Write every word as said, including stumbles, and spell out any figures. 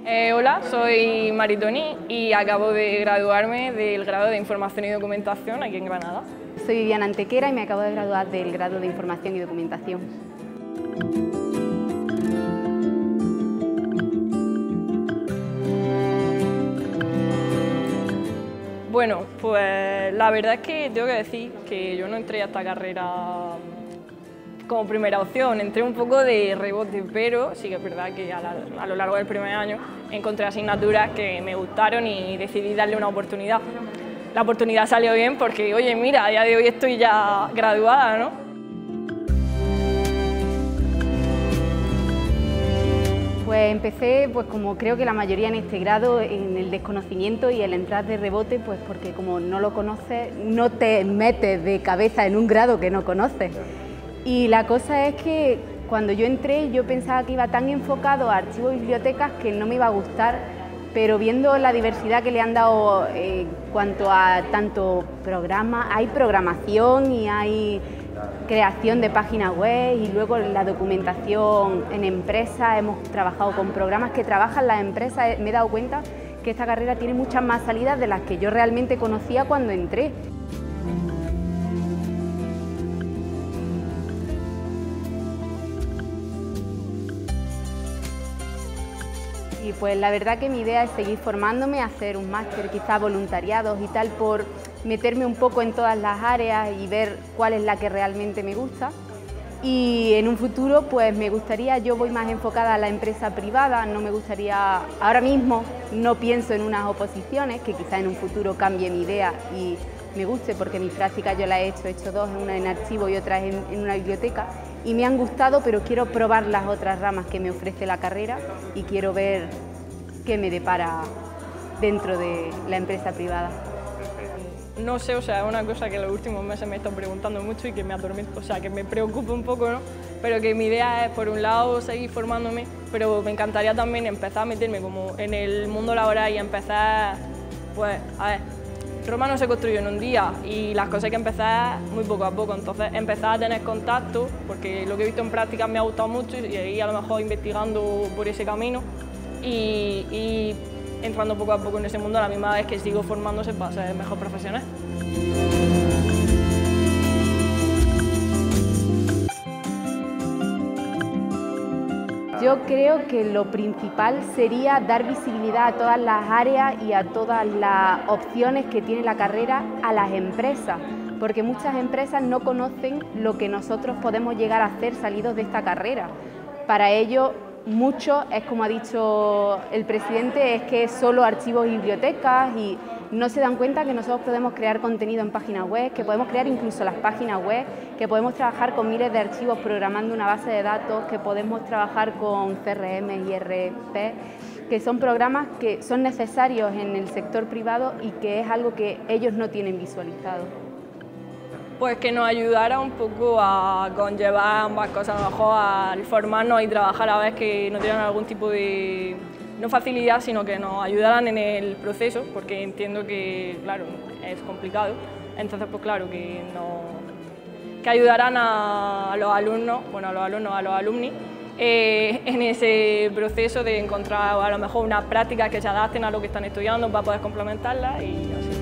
Eh, hola, soy Maritoni y acabo de graduarme del grado de Información y Documentación aquí en Granada. Soy Viviana Antequera y me acabo de graduar del grado de Información y Documentación. Bueno, pues la verdad es que tengo que decir que yo no entré a esta carrera como primera opción, entré un poco de rebote, pero sí que es verdad que a, la, a lo largo del primer año encontré asignaturas que me gustaron y decidí darle una oportunidad. La oportunidad salió bien porque, oye, mira, a día de hoy estoy ya graduada, ¿no? Pues empecé, pues como creo que la mayoría en este grado, en el desconocimiento y el entrar de rebote, pues porque como no lo conoces, no te metes de cabeza en un grado que no conoces. Y la cosa es que cuando yo entré yo pensaba que iba tan enfocado a archivos y bibliotecas que no me iba a gustar, pero viendo la diversidad que le han dado en cuanto a tanto programas, hay programación y hay creación de páginas web y luego la documentación en empresas, hemos trabajado con programas que trabajan las empresas, me he dado cuenta que esta carrera tiene muchas más salidas de las que yo realmente conocía cuando entré. Y pues la verdad que mi idea es seguir formándome, hacer un máster, quizás voluntariados y tal, por meterme un poco en todas las áreas y ver cuál es la que realmente me gusta. Y en un futuro pues me gustaría, yo voy más enfocada a la empresa privada, no me gustaría, ahora mismo no pienso en unas oposiciones, que quizás en un futuro cambie mi idea y me guste, porque mis prácticas yo las he hecho, he hecho dos, una en archivo y otra en, en una biblioteca, y me han gustado, pero quiero probar las otras ramas que me ofrece la carrera y quiero ver qué me depara dentro de la empresa privada. No sé, o sea, es una cosa que en los últimos meses me he estado preguntando mucho y que me atormenta, o sea, que me preocupa un poco, ¿no? Pero que mi idea es, por un lado, seguir formándome, pero me encantaría también empezar a meterme como en el mundo laboral y empezar, pues, a ver, Roma no se construyó en un día y las cosas hay que empezar muy poco a poco, entonces empezar a tener contacto, porque lo que he visto en práctica me ha gustado mucho y ahí a lo mejor investigando por ese camino y, y entrando poco a poco en ese mundo a la misma vez que sigo formándose para ser mejor profesional. Yo creo que lo principal sería dar visibilidad a todas las áreas y a todas las opciones que tiene la carrera a las empresas, porque muchas empresas no conocen lo que nosotros podemos llegar a hacer salidos de esta carrera. Para ello, mucho es, como ha dicho el presidente, es que es solo archivos y bibliotecas y no se dan cuenta que nosotros podemos crear contenido en páginas web, que podemos crear incluso las páginas web, que podemos trabajar con miles de archivos programando una base de datos, que podemos trabajar con C R M y R P, que son programas que son necesarios en el sector privado y que es algo que ellos no tienen visualizado. Pues que nos ayudara un poco a conllevar ambas cosas, a lo mejor al formarnos y trabajar a la vez, que no tengan algún tipo de, no facilidad, sino que nos ayudaran en el proceso, porque entiendo que, claro, es complicado. Entonces, pues claro, que, no, que ayudaran a, a los alumnos, bueno, a los alumnos, a los alumni, eh, en ese proceso de encontrar a lo mejor unas prácticas que se adapten a lo que están estudiando para poder complementarlas y así.